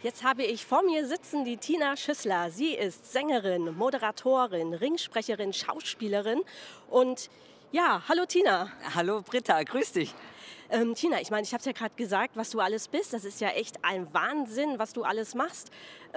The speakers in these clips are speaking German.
Jetzt habe ich vor mir sitzen die Tina Schüssler. Sie ist Sängerin, Moderatorin, Ringsprecherin, Schauspielerin und ja, hallo Tina. Hallo Britta, grüß dich. Tina, ich meine, ich habe es ja gerade gesagt, was du alles bist. Das ist ja echt ein Wahnsinn, was du alles machst.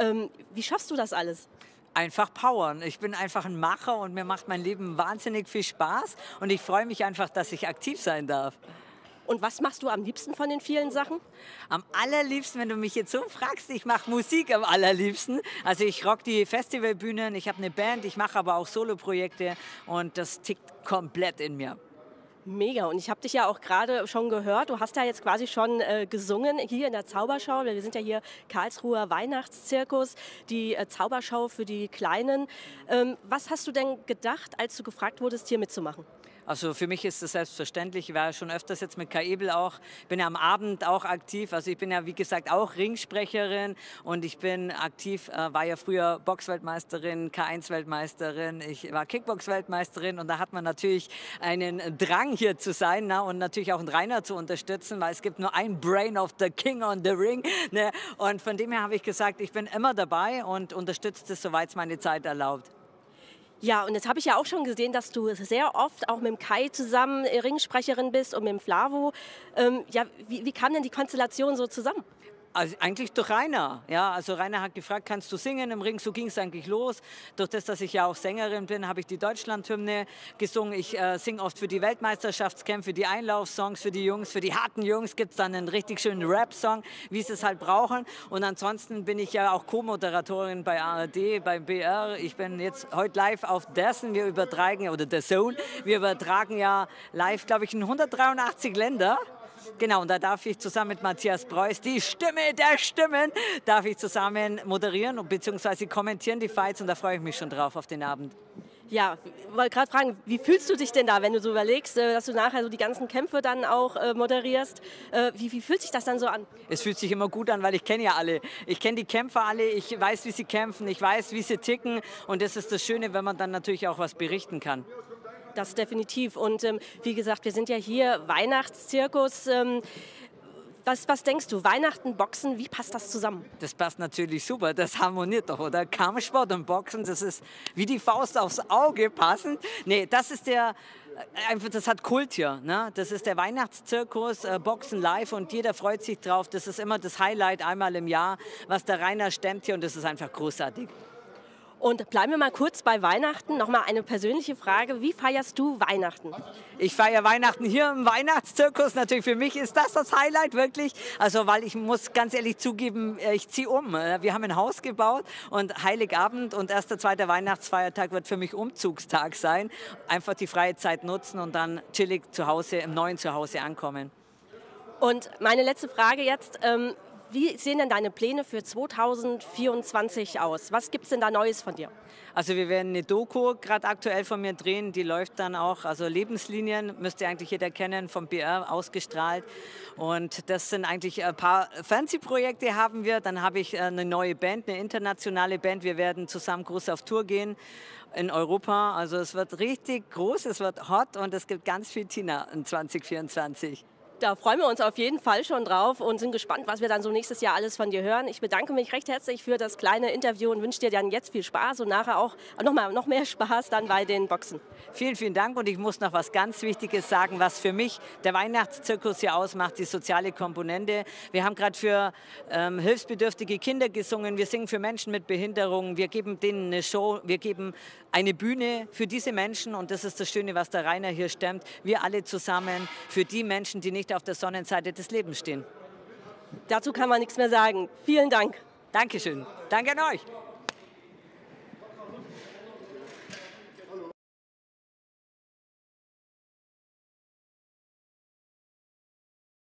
Wie schaffst du das alles? Einfach powern. Ich bin einfach ein Macher und mir macht mein Leben wahnsinnig viel Spaß und ich freue mich einfach, dass ich aktiv sein darf. Und was machst du am liebsten von den vielen Sachen? Am allerliebsten, wenn du mich jetzt so fragst, ich mache Musik am allerliebsten. Also ich rock die Festivalbühnen, ich habe eine Band, ich mache aber auch Soloprojekte und das tickt komplett in mir. Mega. Und ich habe dich ja auch gerade schon gehört. Du hast ja jetzt quasi schon gesungen hier in der Zauberschau. Wir sind ja hier Karlsruher Weihnachtszirkus, die Zauberschau für die Kleinen. Was hast du denn gedacht, als du gefragt wurdest, hier mitzumachen? Also für mich ist das selbstverständlich. Ich war ja schon öfters jetzt mit Kai Ebel auch, bin ja am Abend auch aktiv. Also ich bin ja wie gesagt auch Ringsprecherin und ich bin aktiv, war ja früher Boxweltmeisterin, K1-Weltmeisterin, ich war Kickbox-Weltmeisterin und da hat man natürlich einen Drang hier zu sein, ne? Und natürlich auch einen Rainer zu unterstützen, weil es gibt nur ein Brain of the King on the Ring. Ne? Und von dem her habe ich gesagt, ich bin immer dabei und unterstütze es, soweit es meine Zeit erlaubt. Ja, und jetzt habe ich ja auch schon gesehen, dass du sehr oft auch mit dem Kai zusammen Ringsprecherin bist und mit dem Flavo. Ja, wie kam denn die Konstellation so zusammen? Also eigentlich durch Rainer. Ja, also Rainer hat gefragt, kannst du singen im Ring? So ging es eigentlich los. Durch das, dass ich ja auch Sängerin bin, habe ich die Deutschlandhymne gesungen. Ich singe oft für die Weltmeisterschaftskämpfe, die Einlaufsongs für die Jungs. Für die harten Jungs gibt es dann einen richtig schönen Rap-Song, wie sie es halt brauchen. Und ansonsten bin ich ja auch Co-Moderatorin bei ARD, beim BR. Ich bin jetzt heute live auf Dessen. Wir übertragen, oder The Zone, wir übertragen ja live, glaube ich, in 183 Länder. Genau, und da darf ich zusammen mit Matthias Preuß, die Stimme der Stimmen, darf ich zusammen moderieren bzw. kommentieren die Fights und da freue ich mich schon drauf auf den Abend. Ja, ich wollte gerade fragen, wie fühlst du dich denn da, wenn du so überlegst, dass du nachher so die ganzen Kämpfe dann auch moderierst? Wie fühlt sich das dann so an? Es fühlt sich immer gut an, weil ich kenne ja alle. Ich kenne die Kämpfer alle, ich weiß, wie sie kämpfen, ich weiß, wie sie ticken und das ist das Schöne, wenn man dann natürlich auch was berichten kann. Das definitiv. Und wie gesagt, wir sind ja hier Weihnachtszirkus. Was denkst du? Weihnachten, Boxen, wie passt das zusammen? Das passt natürlich super, das harmoniert doch, oder? Kampfsport und Boxen, das ist wie die Faust aufs Auge passend. Nee, das ist einfach, das hat Kult hier. Ne? Das ist der Weihnachtszirkus, Boxen live und jeder freut sich drauf. Das ist immer das Highlight einmal im Jahr, was der Rainer stemmt hier und das ist einfach großartig. Und bleiben wir mal kurz bei Weihnachten. Nochmal eine persönliche Frage. Wie feierst du Weihnachten? Ich feiere Weihnachten hier im Weihnachtszirkus. Natürlich für mich ist das Highlight wirklich. Also weil ich muss ganz ehrlich zugeben, ich ziehe um. Wir haben ein Haus gebaut und Heiligabend und erster, zweiter Weihnachtsfeiertag wird für mich Umzugstag sein. Einfach die freie Zeit nutzen und dann chillig zu Hause, im neuen Zuhause ankommen. Und meine letzte Frage jetzt. Wie sehen denn deine Pläne für 2024 aus? Was gibt es denn da Neues von dir? Also wir werden eine Doku gerade aktuell von mir drehen, die läuft dann auch, also Lebenslinien, müsste eigentlich jeder kennen, vom BR ausgestrahlt. Und das sind eigentlich ein paar Fernsehprojekte haben wir. Dann habe ich eine neue Band, eine internationale Band. Wir werden zusammen groß auf Tour gehen in Europa. Also es wird richtig groß, es wird hot und es gibt ganz viel Tina in 2024. Da freuen wir uns auf jeden Fall schon drauf und sind gespannt, was wir dann so nächstes Jahr alles von dir hören. Ich bedanke mich recht herzlich für das kleine Interview und wünsche dir dann jetzt viel Spaß und nachher auch noch mehr Spaß dann bei den Boxen. Vielen, vielen Dank und ich muss noch was ganz Wichtiges sagen, was für mich der Weihnachtszirkus hier ausmacht, die soziale Komponente. Wir haben gerade für hilfsbedürftige Kinder gesungen, wir singen für Menschen mit Behinderungen, wir geben denen eine Show, wir geben eine Bühne für diese Menschen und das ist das Schöne, was der Rainer hier stemmt. Wir alle zusammen für die Menschen, die nicht auf der Sonnenseite des Lebens stehen. Dazu kann man nichts mehr sagen. Vielen Dank. Dankeschön. Danke an euch.